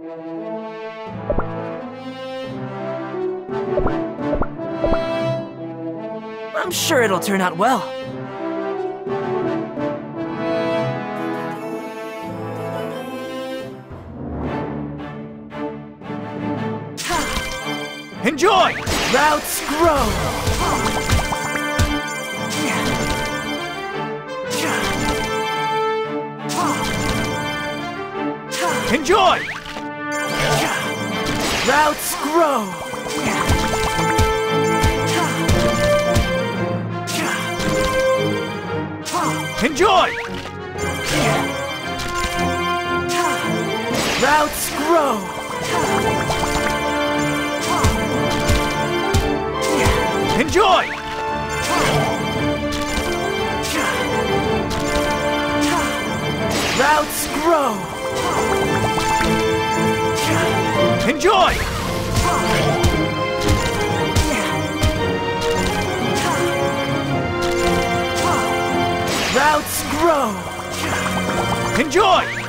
I'm sure it'll turn out well. Enjoy! Routes grow! Enjoy! Routes grow! Enjoy! Routes grow! Enjoy! Routes grow! Enjoy! Routes grow! Enjoy!